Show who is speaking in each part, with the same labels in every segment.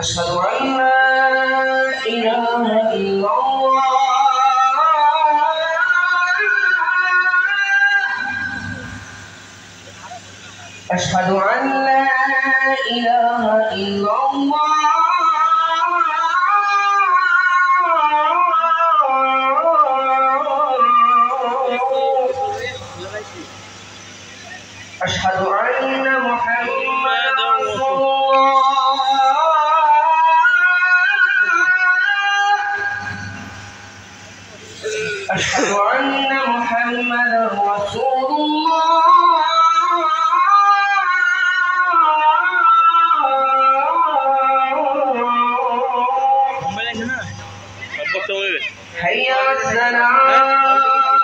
Speaker 1: أشهد أن لا إله إلا الله أشهد أن لا إله إلا الله أشهد أن محمدا رسول الله أشهد أن محمدا رسول الله حي على الصلاة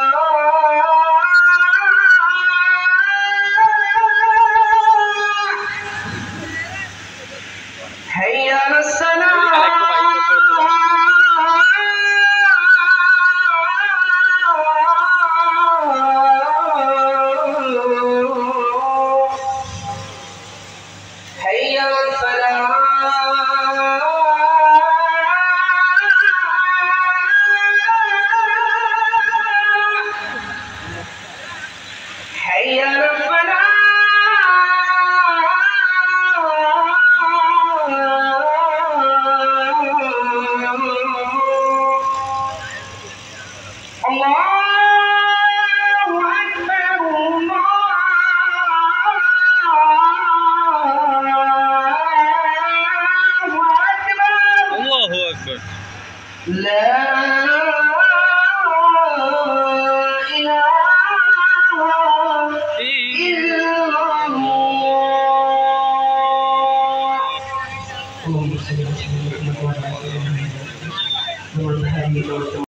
Speaker 1: حي على الصلاة حي على الفلاح حي على الفلاح الله أكبر لا إله إلا الله.